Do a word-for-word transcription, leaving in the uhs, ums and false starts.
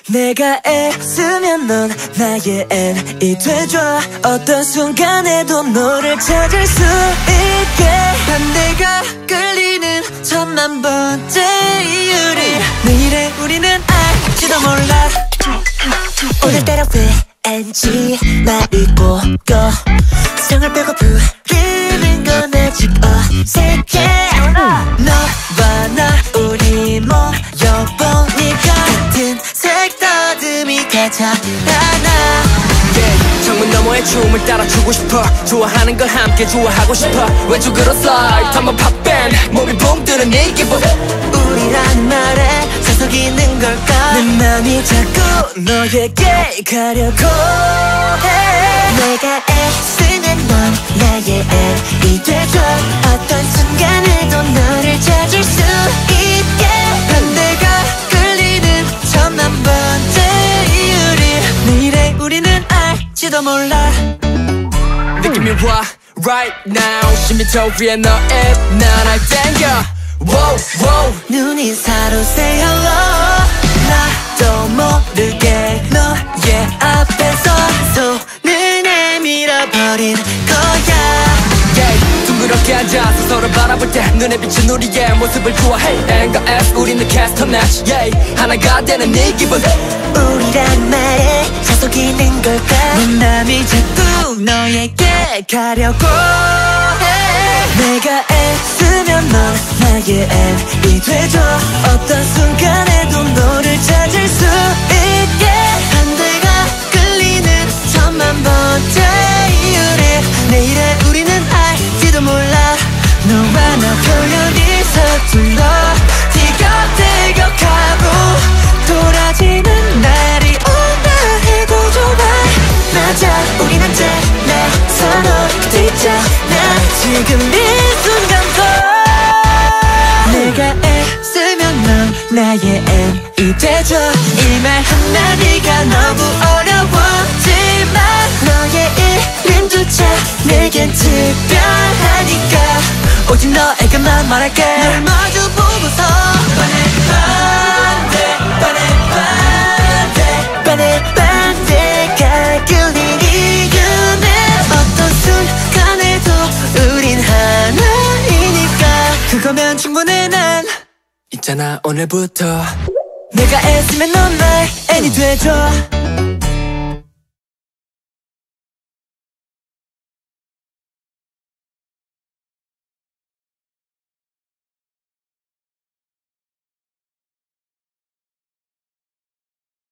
내가 애쓰면 넌 나의 N이 돼줘. 어떤 순간에도 너를 찾을 수 있게. 반대가 끌리는 천만 번째 이유를 내일의 우리는 알지도 몰라. 오늘따라 왠지 나를 보고 성을 빼고 부르는 건 아직 어색해. 너와 나 우리 모여보니까 같은 색더듬이 가자 하나. yeah, 창문 너머의 춤을 따라추고 싶어. 좋아하는 걸 함께 좋아하고 싶어. 왼쪽으로 slide 한번 팝밴 몸이 붕 뜨는 이 기분. 우리라는 말에 서서 기는 걸까. 내 맘이 자꾸 너에게 가려고 해. 내가 애쓰면 넌 나의 N이 돼줘. 어떤 순간에도 너를 찾을 수 있게. 반대가 끌리는 천만 번째 이유를 내일의 우리는 알지도 몰라. 느낌이 와 right now. 십 미터 위에 너의 난날 땡겨. wow, wow. 눈이 사로새 hello. 나도 모르게 너의 앞에서 손을 내밀어버린 거야. yeah, 둥그렇게 앉아서 서로 바라볼 때 눈에 비친 우리의 모습을 좋아해. N과 S 우리는 캐스터 매치 yeah, 하나가 되는 이 기분. 우리란 말에 서속이는 걸까. 내 맘이 자꾸 너에게 가려고 해. 내가 애쓰면 넌 나의 N이 돼줘. 어떤 순간에도 너를 찾을 수 있게. 반대가 끌리는 천만 번째 이유를 내일의 우리는 알지도 몰라. 너와 나 표현이 서툴러 티격태격하고 돌아지는 날이 온다 해도 좋아. 맞아 우린 언제나 서로 곁에 있잖아. 지금 이 순간도 내가 애쓰면 넌 나의 N이 돼줘. 이 말 한마디가 너무 어려웠지만 너의 이름조차 내겐 특별하니까 오직 너에게만 말할게. 널 마주 보고서 반해 반대 반해 반대 반대 반대가 끌린 이유는 어떤 순간에도 우린 하나이니까. 그거면 충분해. 난 있잖아 오늘부터 내가 애쓰면 넌 나의 N이 돼줘.